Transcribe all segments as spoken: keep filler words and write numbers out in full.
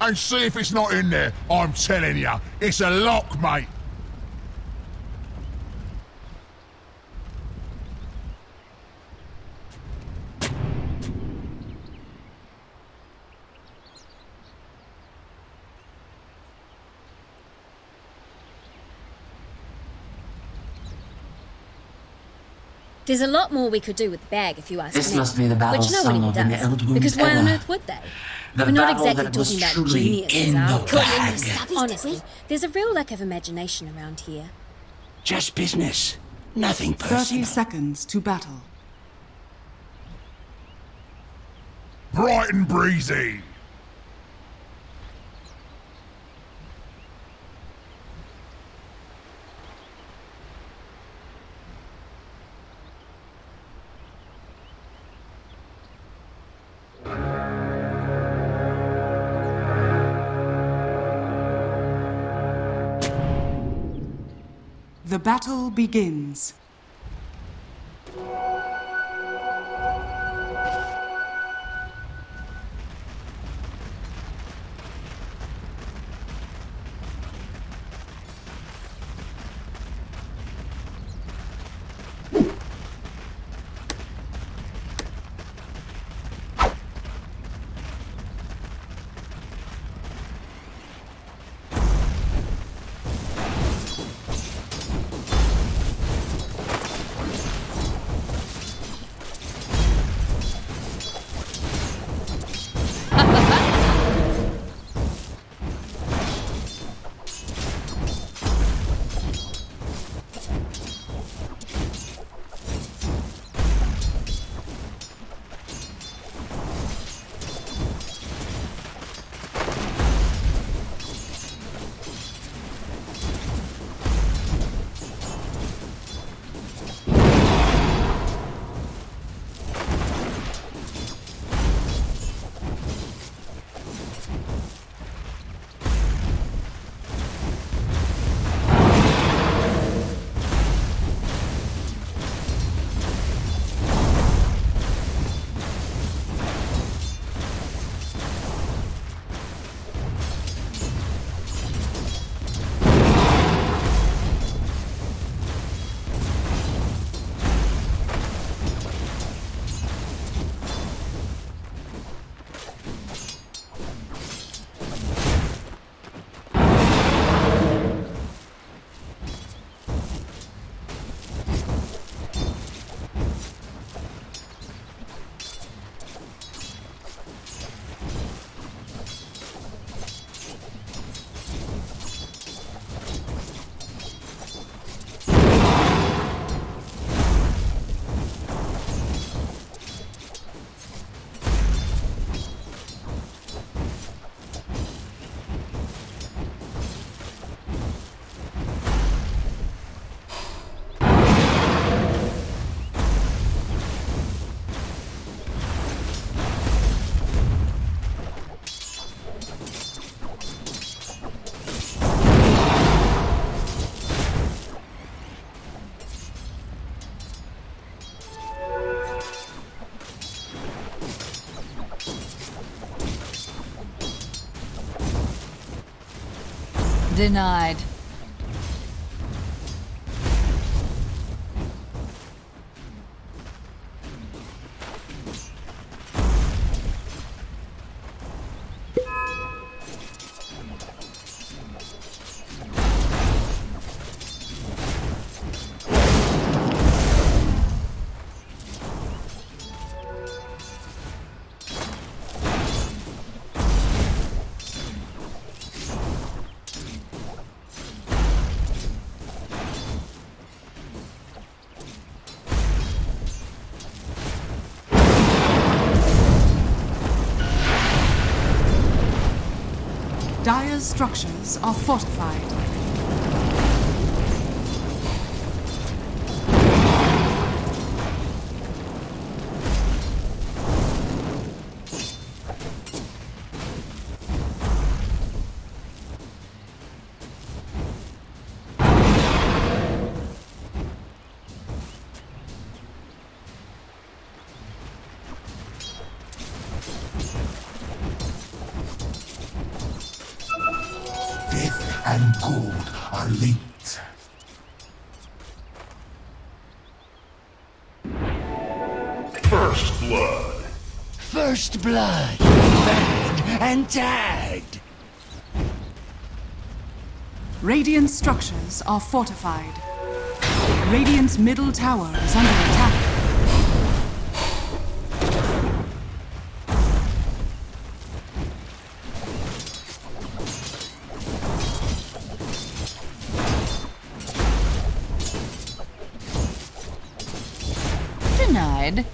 and see if it's not in there. I'm telling you, it's a lock, mate. There's a lot more we could do with the bag, if you ask This me. must be the battle Which no sung one of even in the does. Eldwood Because why on Era. earth would they? The We're not battle exactly that was talking about truly geniuses, in are the we? bag. Honestly, there's a real lack of imagination around here. Just business. Nothing personal. Thirty seconds to battle. Bright and breezy. The battle begins. Denied. Dire's structures are fortified. and gold are linked. First blood. First blood. Bagged and tagged. Radiant structures are fortified. Radiant's middle tower is under attack. Denied.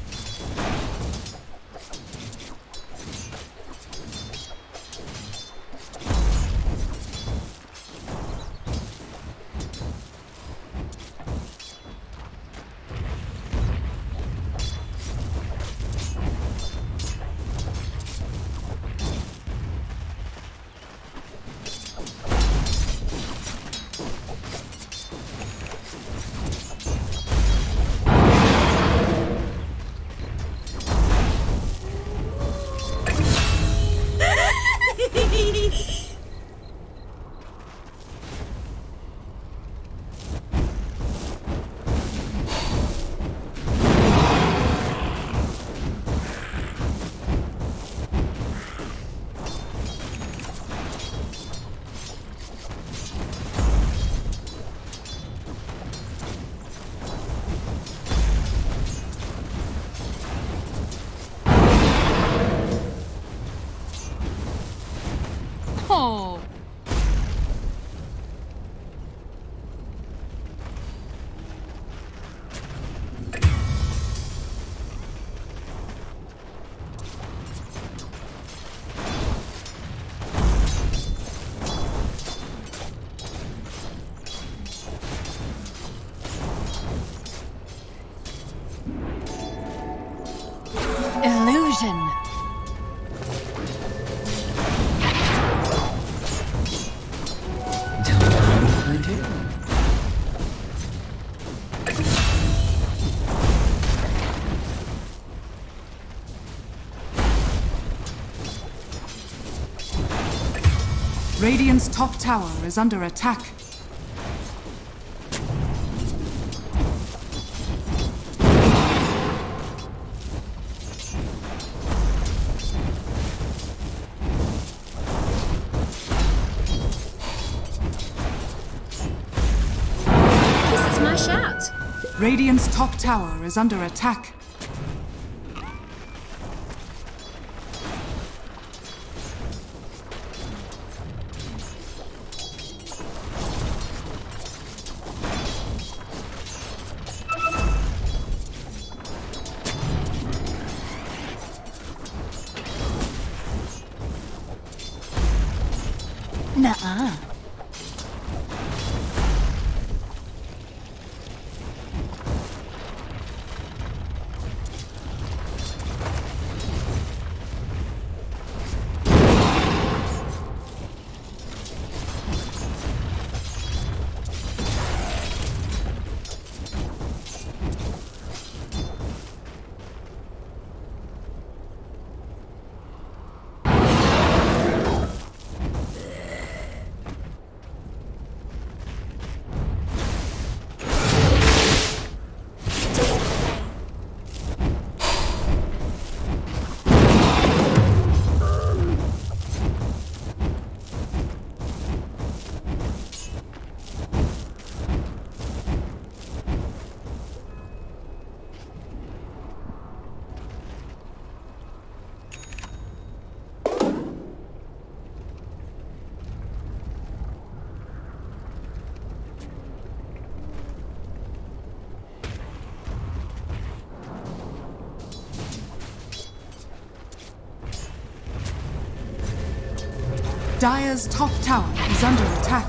Oh. Illusion. Radiant's top tower is under attack. This is my shout. Radiant's top tower is under attack. Nuh-uh. Dire's top tower is under attack.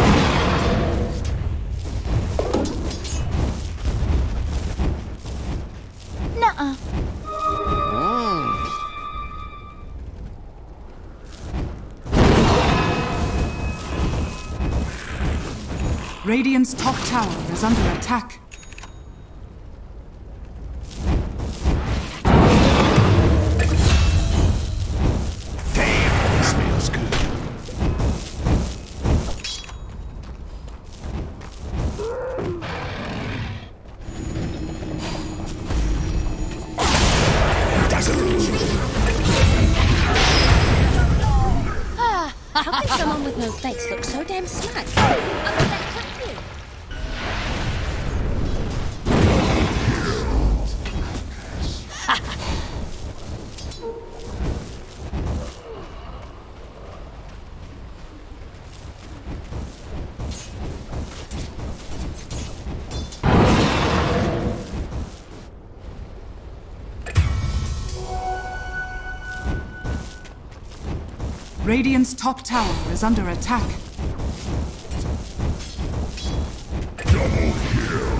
Nuh-uh. Radiant's top tower is under attack. Damn, this smells good. How can someone with no face look so damn smug? Oh, that's so cute. Radiant's top tower is under attack. Double kill.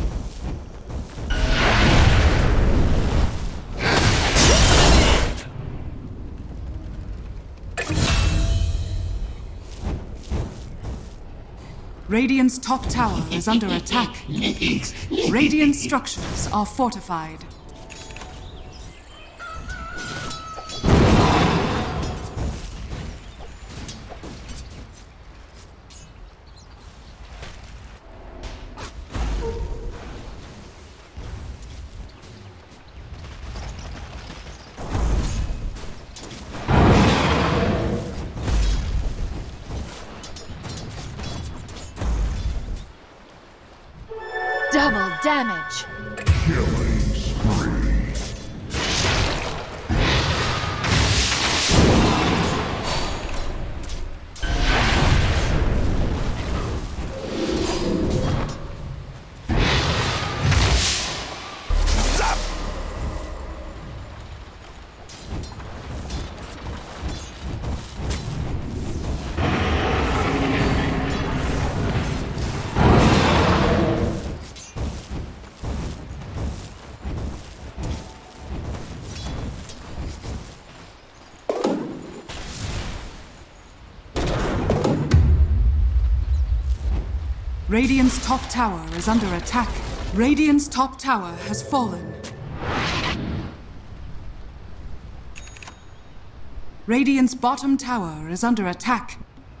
Radiant's top tower is under attack. Radiant structures are fortified. Double damage. Killing spree. Radiant's top tower is under attack. Radiant's top tower has fallen. Radiant's bottom tower is under attack.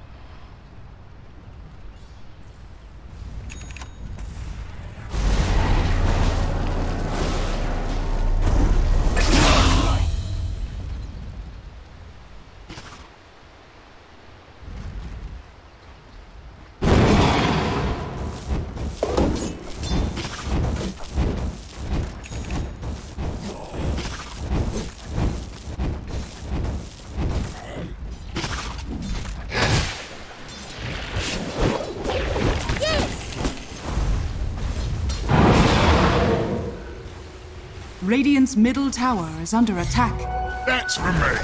Radiant's middle tower is under attack. That's for me.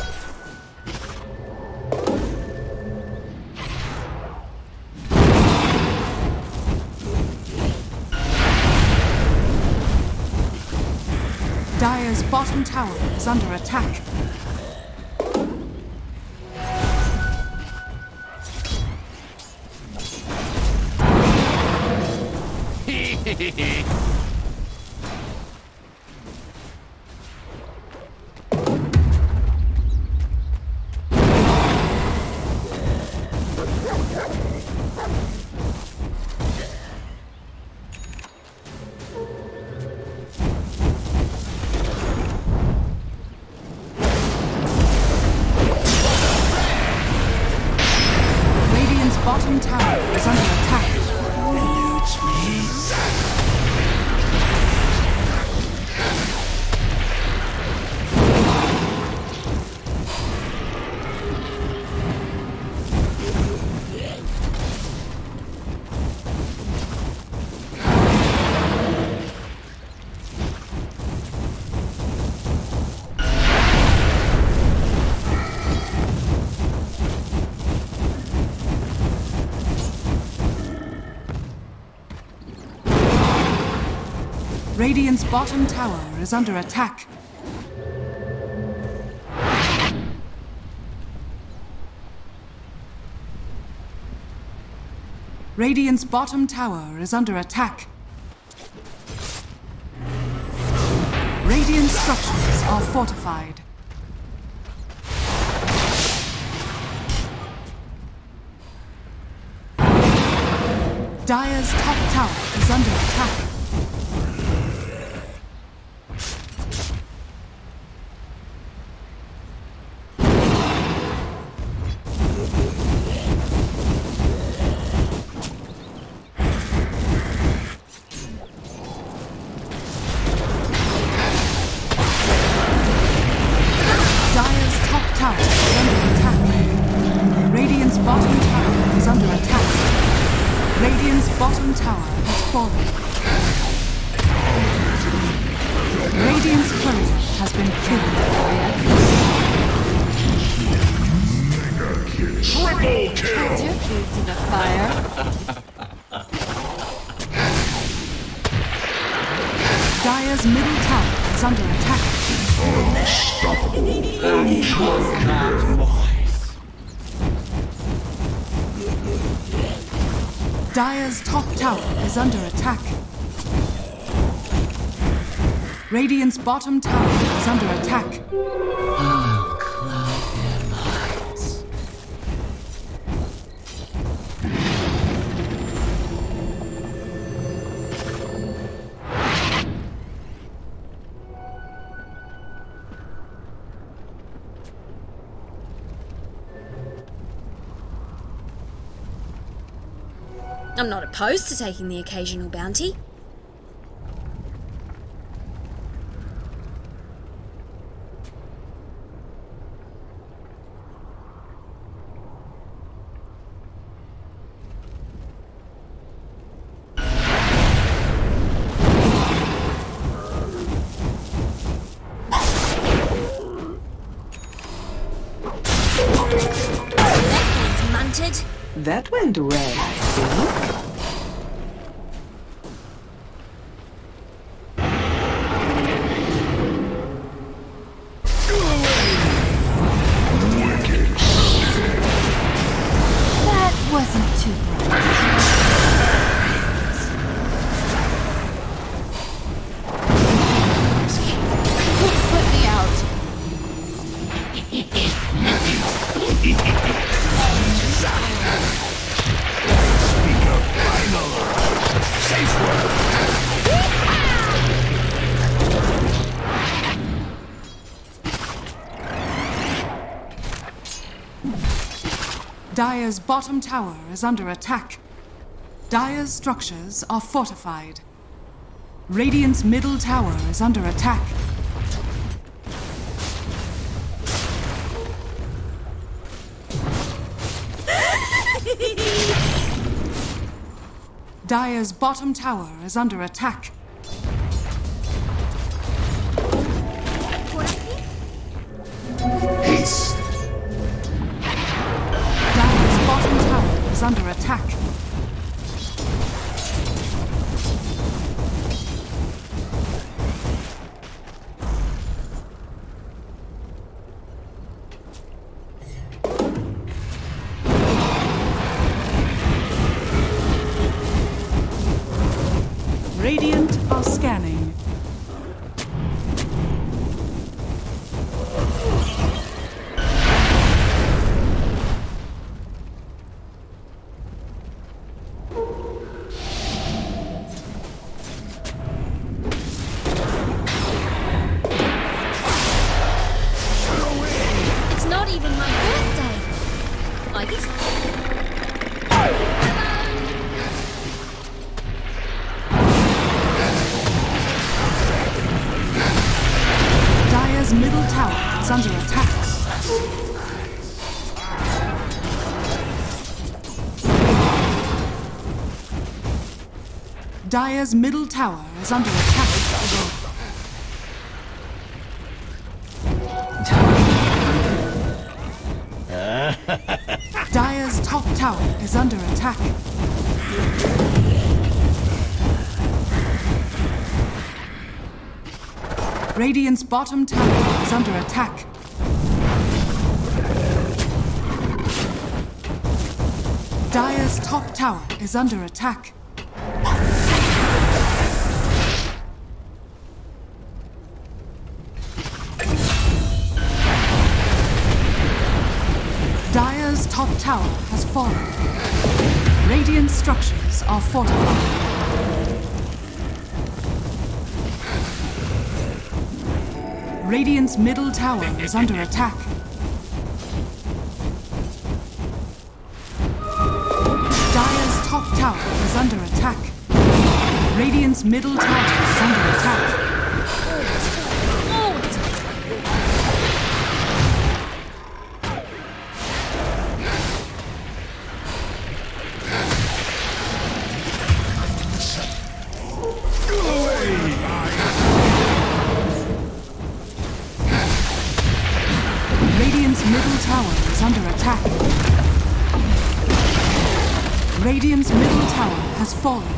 Dire's bottom tower is under attack. Bottom tower is under attack. Eludes me. Radiant's bottom tower is under attack. Radiant's bottom tower is under attack. Radiant structures are fortified. Dire's top tower is under attack. bottom tower has fallen. Radiant's courier has been killed by enemies. Triple kill! Add your food to the fire. Dire's middle tower is under attack. Dire's top tower is under attack. Radiant's bottom tower is under attack. I'll cloud their minds. I'm not opposed to taking the occasional bounty. That went well, I think. That wasn't too bright. Put me out. Dire's bottom tower is under attack. Dire's structures are fortified. Radiant's middle tower is under attack. Dire's bottom tower is under attack. Haste! Dire's bottom tower is under attack. Radiant are scanning. It's not even my birthday. I guess. Dire's middle tower is under attack. Dire's middle tower is under attack. Dire's top tower is under attack. Radiant's bottom tower is under attack. Dire's top tower is under attack. Dire's top tower has fallen. Radiant structures are fortified. Radiant's middle tower is under attack. Dire's top tower is under attack. Radiant's middle tower is under attack. Radiant's middle tower has fallen.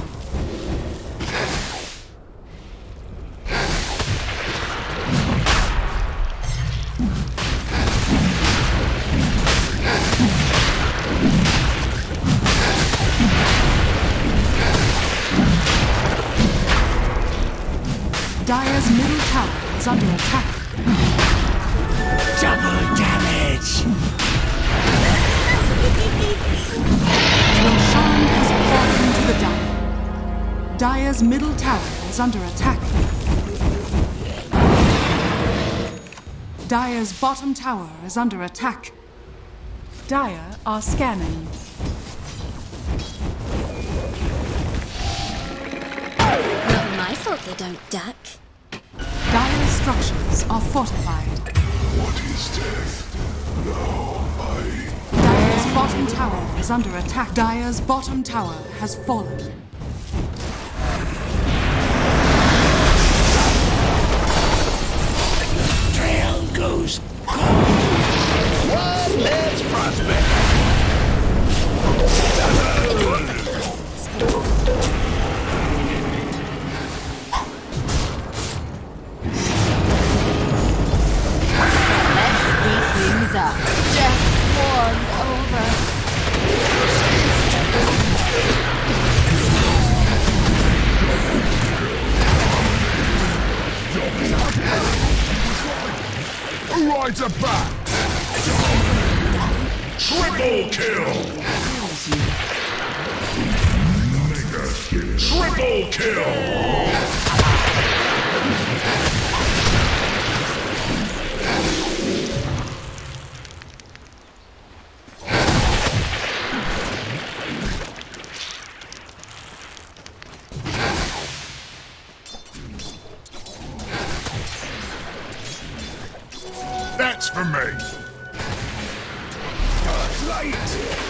Dire's middle tower is under attack. Double damage! Roshan has fallen to the Dire. Dire's middle tower is under attack. Dire's bottom tower is under attack. Dire are scanning. Not my fault they don't duck. Dire's structures are fortified. What is death? Now I... Dire's bottom tower is under attack. Dire's bottom tower has fallen. Trail goes One less prospect. Things up. Death warmed over. Who rides a bat? Triple kill! Mega kill! Triple kill! That's for me. Light.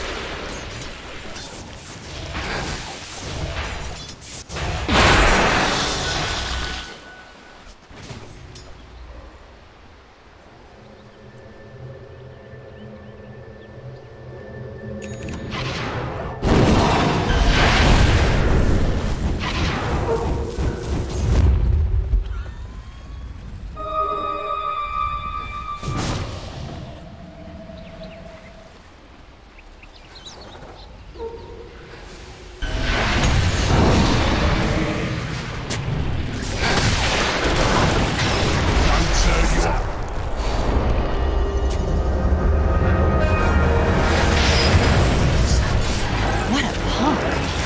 What a punk.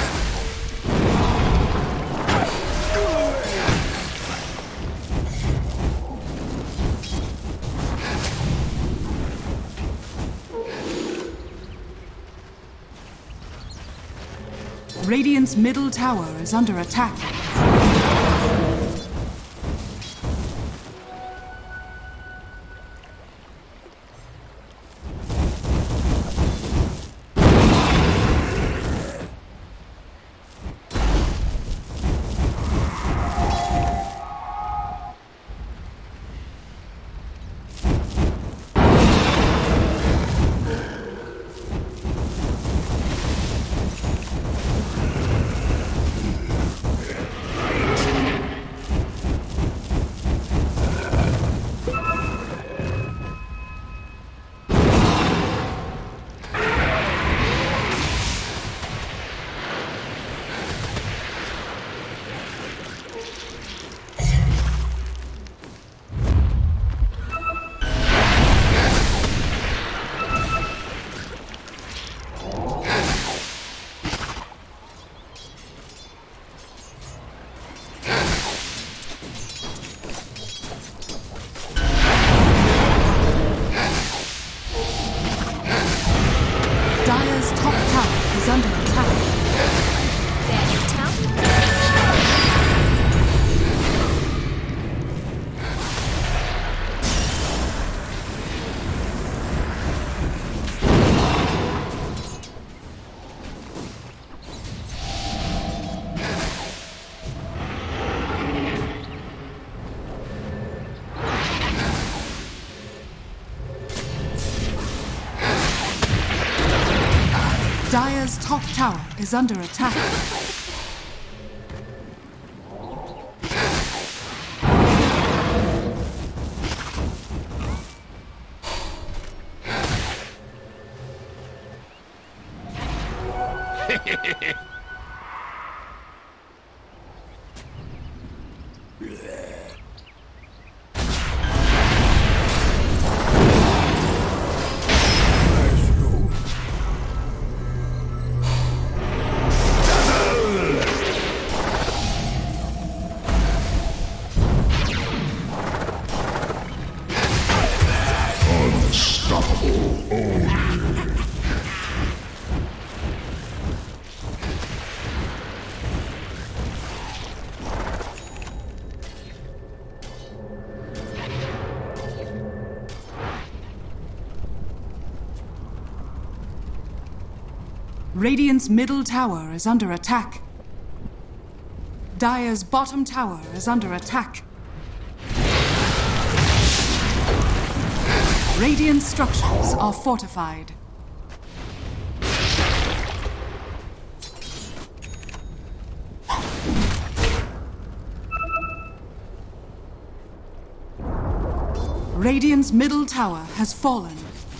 Radiant's middle tower is under attack. Dire's top tower is under attack. There you tell. Dire's top tower is under attack. Radiant's middle tower is under attack. Dire's bottom tower is under attack. Radiant structures are fortified. Radiant's middle tower has fallen.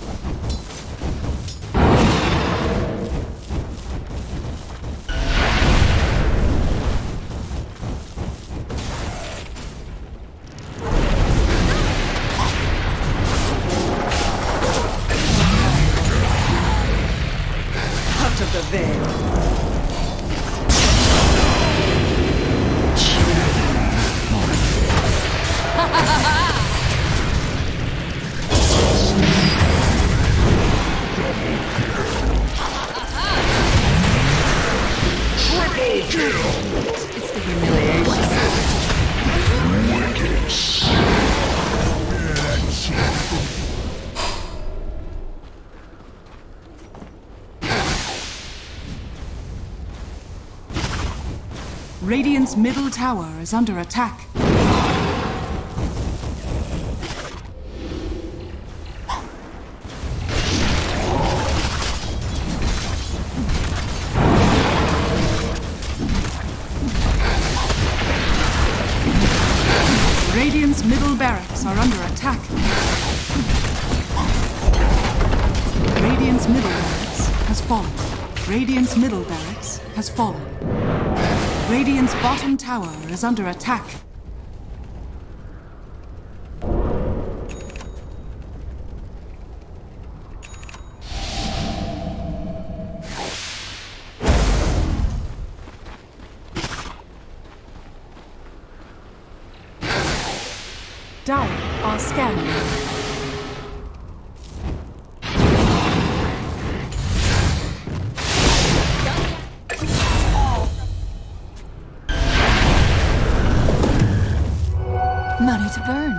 Radiant's middle tower is under attack. Radiant's middle barracks are under attack. Radiant's middle barracks has fallen. Radiant's middle barracks has fallen. Radiant's bottom tower is under attack. Dire are scanning. Money to burn.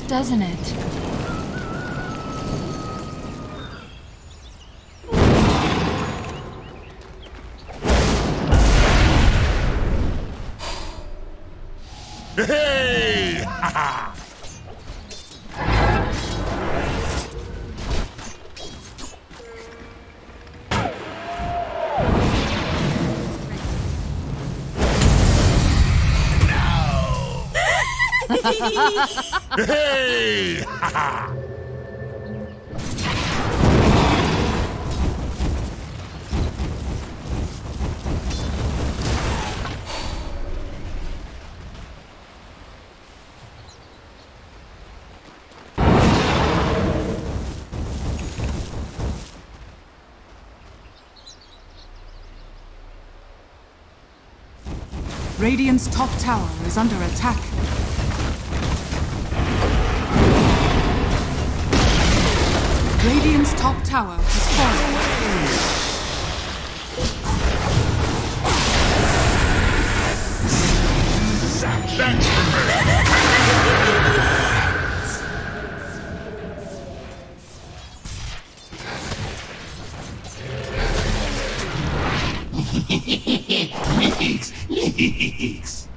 doesn't it? Hey! Ha ha! Hey! Ha ha! Radiant's top tower is under attack. Radiant's top tower has fallen. Thanks for Leaks, leaks.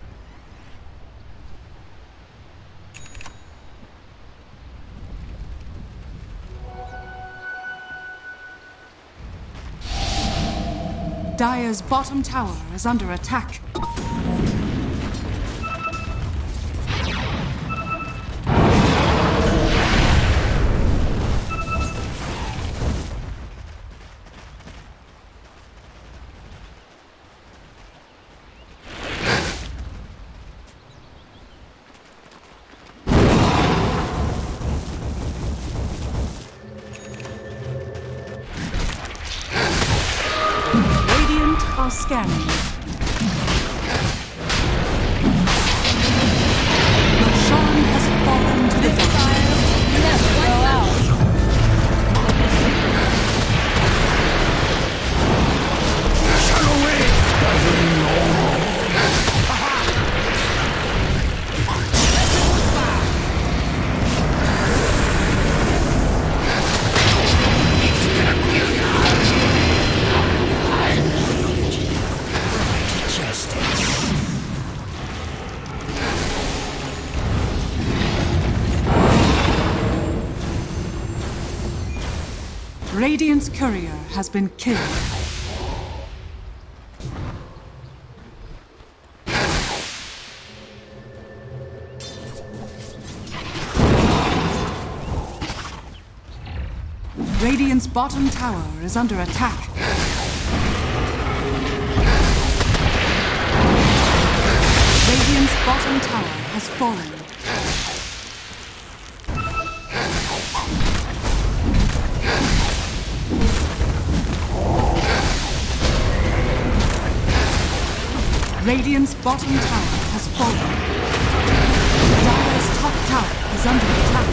Dire's bottom tower is under attack. Are scanning. Roshan has fallen to the fire. Never go out. Radiant's courier has been killed. Radiant's bottom tower is under attack. Radiant's bottom tower has fallen. Radiant's bottom tower has fallen. Dire's top tower is under attack.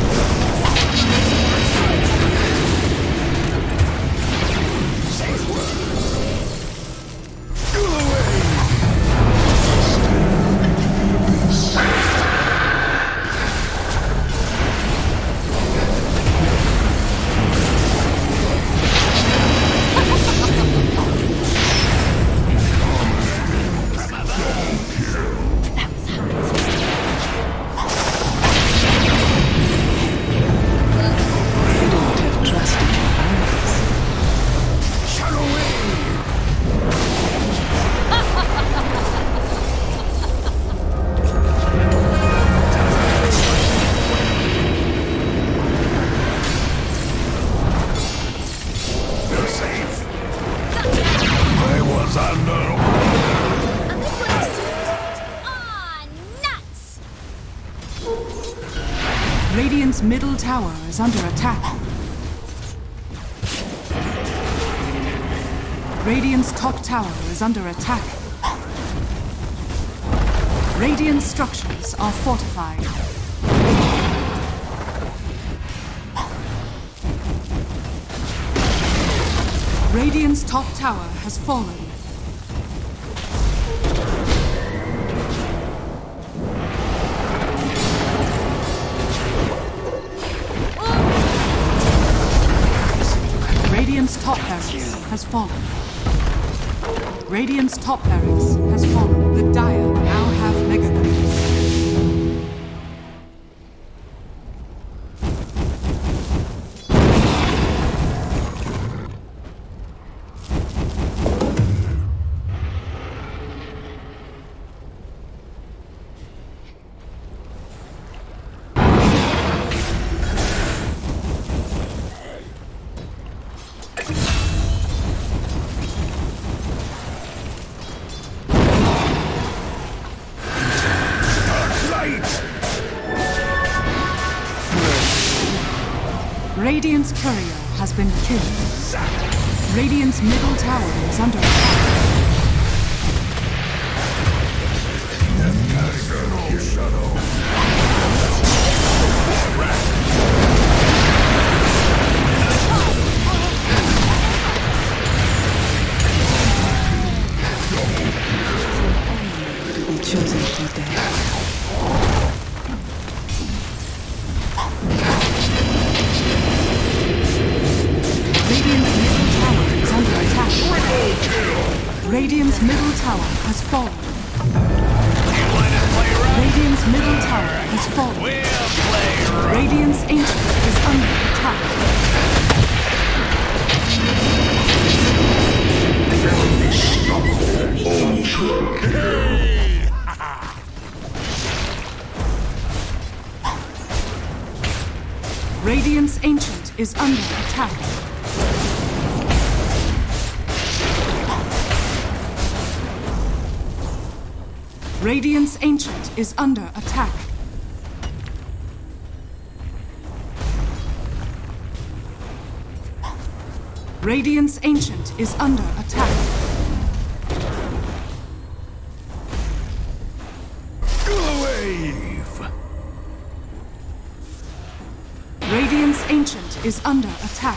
Radiant's middle tower is under attack. Radiant's top tower is under attack. Radiant structures are fortified. Radiant's top tower has fallen. Radiant's top barracks has fallen. Radiant's top barracks has fallen. The Dire now have Mega Creeps. Radiant's courier has been killed. Radiant's middle tower is under attack. To be chosen for death. Radiant's middle tower has fallen. Radiant's middle tower has fallen. Radiant's ancient is under attack. Radiant's ancient is under attack. Radiant's ancient is under attack. Radiant's ancient is under attack. Wave! Radiant's ancient is under attack.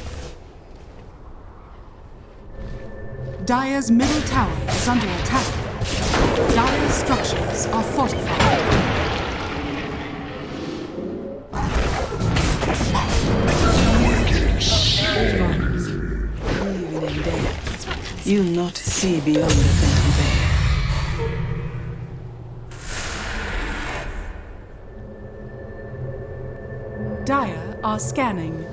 Dire's middle tower is under attack. Dire's structures are fortified. Even in death, you not see beyond the veil there. Dire are scanning.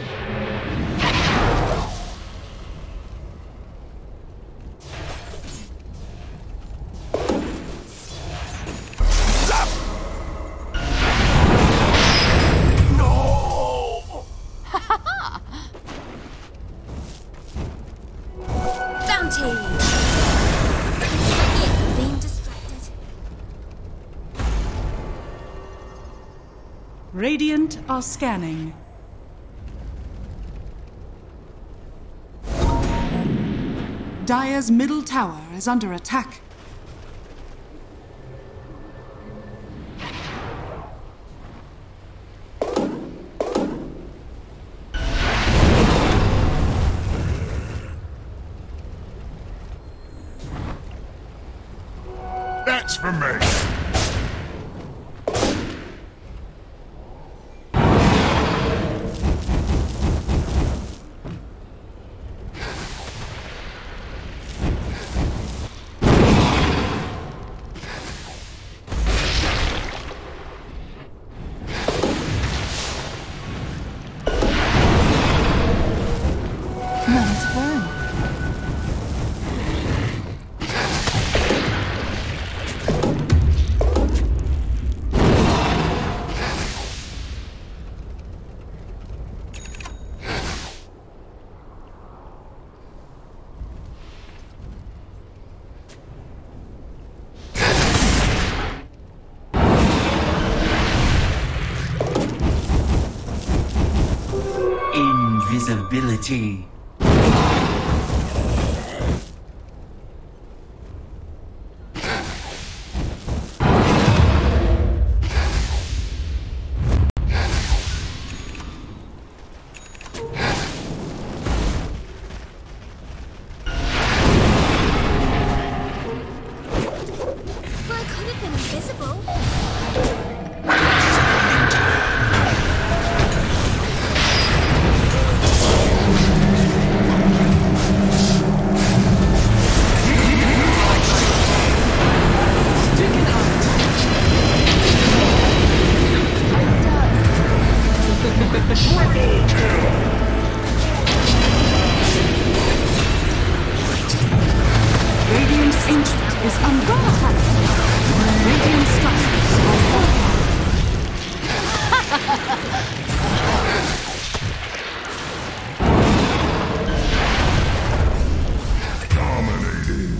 Radiant are scanning. Dire's middle tower is under attack. That's for me. None to burn. Invisibility. I could have been invisible. Ancient is under attack. Radiant structures are Dominating.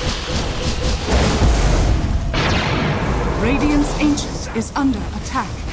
Radiant's Ancient is under attack.